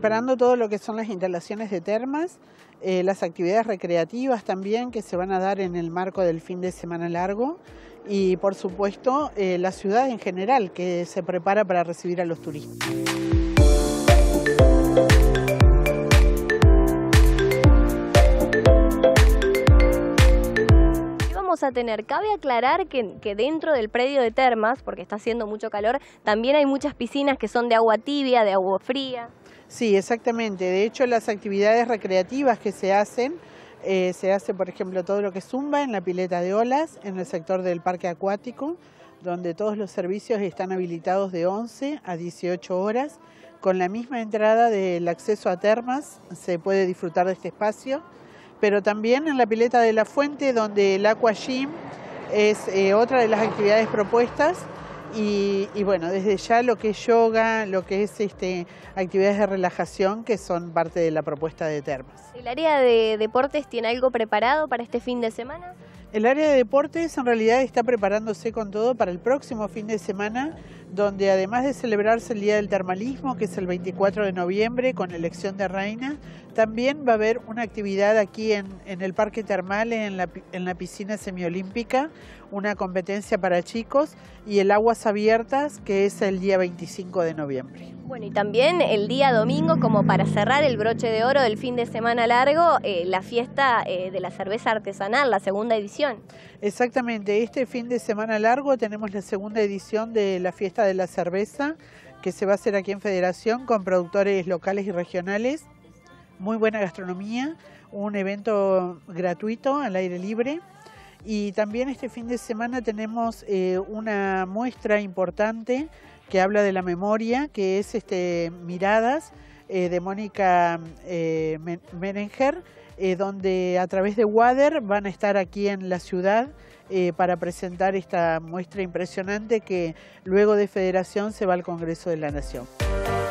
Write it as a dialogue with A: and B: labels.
A: preparando todo lo que son las instalaciones de termas, las actividades recreativas también que se van a dar en el marco del fin de semana largo y por supuesto la ciudad en general que se prepara para recibir a los turistas.
B: A tener. Cabe aclarar que dentro del predio de termas, porque está haciendo mucho calor, también hay muchas piscinas que son de agua tibia, de agua fría.
A: Sí, exactamente. De hecho, las actividades recreativas que se hace, por ejemplo, todo lo que es zumba en la pileta de olas, en el sector del parque acuático, donde todos los servicios están habilitados de 11 a 18 horas. Con la misma entrada del acceso a termas se puede disfrutar de este espacio. Pero también en la pileta de la fuente, donde el aqua gym es otra de las actividades propuestas y bueno, desde ya lo que es yoga, lo que es actividades de relajación que son parte de la propuesta de termas.
B: ¿El área de deportes tiene algo preparado para este fin de semana?
A: El área de deportes en realidad está preparándose con todo para el próximo fin de semana, donde además de celebrarse el Día del Termalismo, que es el 24 de noviembre, con elección de reina, también va a haber una actividad aquí en el Parque Termal, en la piscina semiolímpica, una competencia para chicos y el Aguas Abiertas, que es el día 25 de noviembre.
B: Bueno, y también el día domingo, como para cerrar el broche de oro del fin de semana largo, la fiesta de la cerveza artesanal, la segunda edición.
A: Exactamente, este fin de semana largo tenemos la segunda edición de la fiesta de la cerveza, que se va a hacer aquí en Federación con productores locales y regionales. Muy buena gastronomía, un evento gratuito al aire libre. Y también este fin de semana tenemos una muestra importante que habla de la memoria, que es Miradas, de Mónica Merenger, donde a través de WADER van a estar aquí en la ciudad para presentar esta muestra impresionante que luego de Federación se va al Congreso de la Nación.